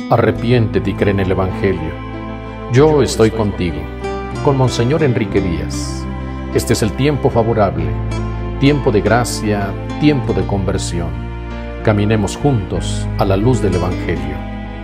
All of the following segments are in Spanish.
Arrepiéntete y cree en el Evangelio. Yo estoy contigo, con Monseñor Enrique Díaz. Este es el tiempo favorable, tiempo de gracia, tiempo de conversión. Caminemos juntos a la luz del Evangelio.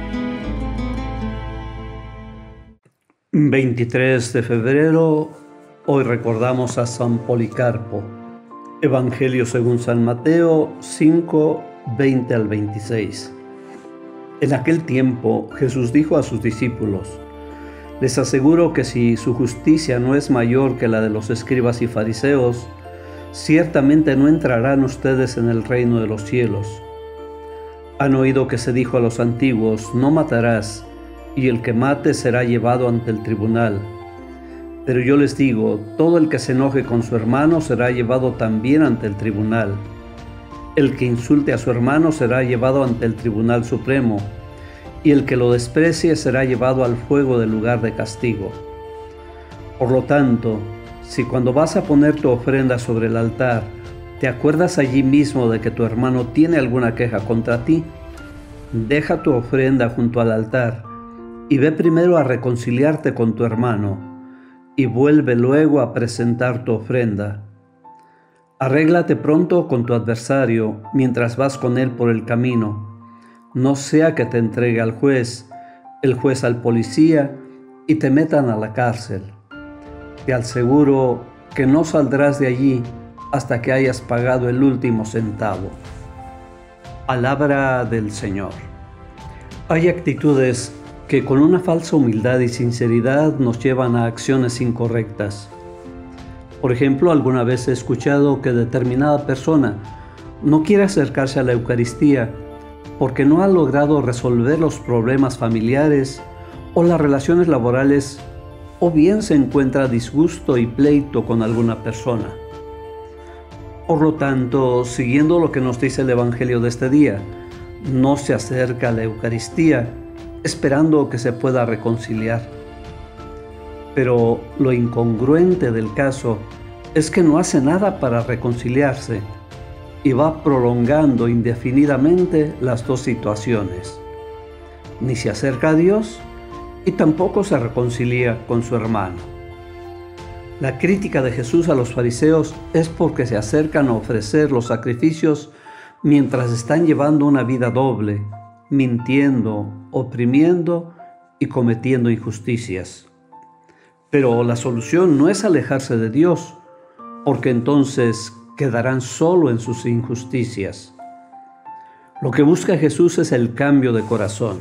23 de febrero, hoy recordamos a San Policarpo. Evangelio según San Mateo 5, 20 al 26. En aquel tiempo Jesús dijo a sus discípulos: les aseguro que si su justicia no es mayor que la de los escribas y fariseos, ciertamente no entrarán ustedes en el reino de los cielos. Han oído que se dijo a los antiguos: no matarás, y el que mate será llevado ante el tribunal. Pero yo les digo, todo el que se enoje con su hermano será llevado también ante el tribunal. El que insulte a su hermano será llevado ante el Tribunal Supremo, y el que lo desprecie será llevado al fuego del lugar de castigo. Por lo tanto, si cuando vas a poner tu ofrenda sobre el altar, te acuerdas allí mismo de que tu hermano tiene alguna queja contra ti, deja tu ofrenda junto al altar y ve primero a reconciliarte con tu hermano, y vuelve luego a presentar tu ofrenda. Arréglate pronto con tu adversario mientras vas con él por el camino, no sea que te entregue al juez, el juez al policía y te metan a la cárcel. Te aseguro que no saldrás de allí hasta que hayas pagado el último centavo. Palabra del Señor. Hay actitudes que con una falsa humildad y sinceridad nos llevan a acciones incorrectas. Por ejemplo, alguna vez he escuchado que determinada persona no quiere acercarse a la Eucaristía porque no ha logrado resolver los problemas familiares o las relaciones laborales, o bien se encuentra a disgusto y pleito con alguna persona. Por lo tanto, siguiendo lo que nos dice el Evangelio de este día, no se acerca a la Eucaristía esperando que se pueda reconciliar. Pero lo incongruente del caso es que no hace nada para reconciliarse y va prolongando indefinidamente las dos situaciones. Ni se acerca a Dios y tampoco se reconcilia con su hermano. La crítica de Jesús a los fariseos es porque se acercan a ofrecer los sacrificios mientras están llevando una vida doble, mintiendo, oprimiendo y cometiendo injusticias. Pero la solución no es alejarse de Dios, porque entonces quedarán solo en sus injusticias. Lo que busca Jesús es el cambio de corazón.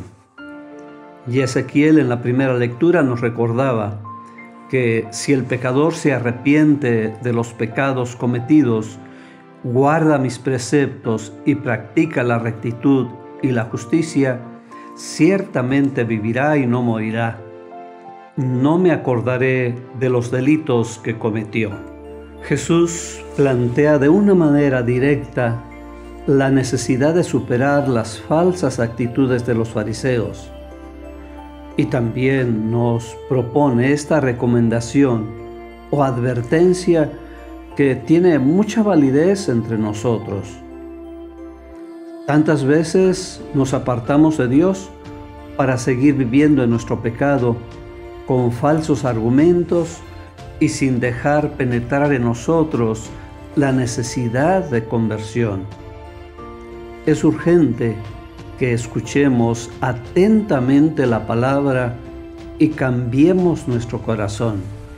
Y Ezequiel en la primera lectura nos recordaba que si el pecador se arrepiente de los pecados cometidos, guarda mis preceptos y practica la rectitud y la justicia, ciertamente vivirá y no morirá. No me acordaré de los delitos que cometió. Jesús plantea de una manera directa la necesidad de superar las falsas actitudes de los fariseos. Y también nos propone esta recomendación o advertencia que tiene mucha validez entre nosotros. Tantas veces nos apartamos de Dios para seguir viviendo en nuestro pecado con falsos argumentos y sin dejar penetrar en nosotros la necesidad de conversión. Es urgente que escuchemos atentamente la palabra y cambiemos nuestro corazón.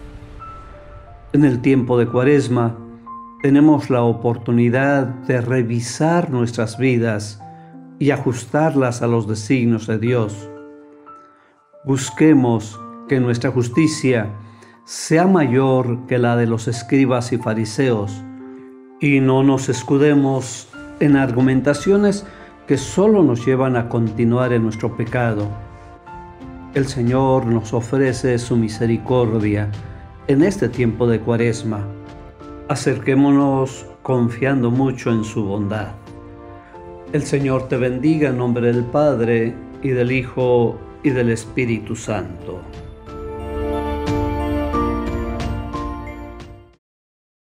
En el tiempo de Cuaresma tenemos la oportunidad de revisar nuestras vidas y ajustarlas a los designios de Dios. Busquemos que nuestra justicia sea mayor que la de los escribas y fariseos, y no nos escudemos en argumentaciones que solo nos llevan a continuar en nuestro pecado. El Señor nos ofrece su misericordia en este tiempo de Cuaresma. Acerquémonos confiando mucho en su bondad. El Señor te bendiga en nombre del Padre, y del Hijo, y del Espíritu Santo.